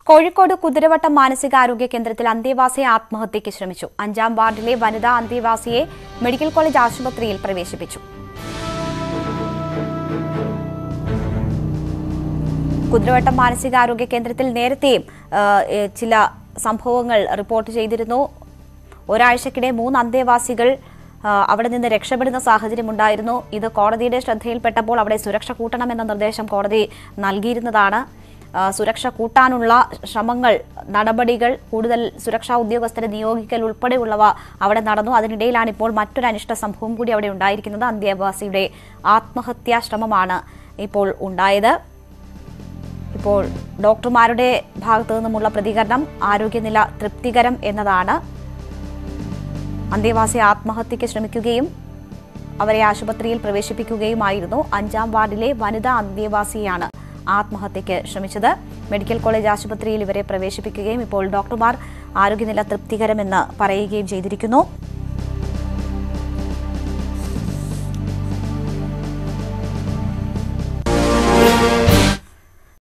കോഴിക്കോട് കുതിരവട്ടം മാനസികാരോഗ്യ കേന്ദ്രത്തിൽ അന്തേവാസി ആത്മഹത്യയ്ക്ക് ശ്രമിച്ചു. 5-ാം വാർഡിലെ വനിതാ അന്തേവാസിയെ മെഡിക്കൽ കോളേജ് ആശുപത്രിയിൽ പ്രവേശിപ്പിച്ചു. കുതിരവട്ടം മാനസികാരോഗ്യ കേന്ദ്രത്തിൽ നേരത്തെയും ചില സംഭവങ്ങൾ റിപ്പോർട്ട് ചെയ്തിരുന്നു. ഒരാഴ്ചക്കിടെ 3 അന്തേവാസികൾ അവിടെ നിന്ന് രക്ഷപ്പെടുന്ന സാഹചര്യമുണ്ടായിരുന്നു. ഇത് കോടതിയുടെ ശ്രദ്ധയിൽപ്പെട്ടപ്പോൾ അവിടെ സുരക്ഷ കൂട്ടണമെന്ന നിർദ്ദേശം കോടതി നൽകിയിരുന്നതാണ്. സുരക്ഷ കൂട്ടാനുള്ള ശ്രമങ്ങൾ, നടപടികൾ, കൂടുതൽ സുരക്ഷാ ഉദ്യോഗസ്ഥരെ നിയോഗിക്കൽ ഉൾപ്പെടെയുള്ളവ അവിടെ നടന്നു. അതിനിടയിലാണ് ഇപ്പോൾ മറ്റൊരു അനിഷ്ട സംഭവം കൂടി അവിടെ ഉണ്ടായിരിക്കുന്നത്. അന്തേവാസിയുടെ ആത്മഹത്യാ ശ്രമമാണ് ഇപ്പോൾ ഉണ്ടായത്. ഇപ്പോൾ ഡോക്ടർമാരുടെ ഭാഗത്തു നിന്നുമുള്ള പ്രതികരണം ആരോഗ്യനില തൃപ്തികരം എന്നതാണ്. അന്തേവാസി ആത്മഹത്യയ്ക്ക് ശ്രമിക്കുകയും അവരെ ആശുപത്രിയിൽ പ്രവേശിപ്പിക്കുകയുമായിരുന്നു. 5-ാം വാർഡിലെ വനിതാ അന്തേവാസിയാണ് ആത്മഹത്യയ്ക്ക് ശ്രമിച്ചത്. മെഡിക്കൽ കോളേജ് ആശുപത്രിയിൽ ഇവരെ പ്രവേശിപ്പിക്കുകയും ഇപ്പോൾ ഡോക്ടർമാർ ആരോഗ്യനില തൃപ്തികരമെന്ന് പറയുകയും ചെയ്തിരിക്കുന്നു.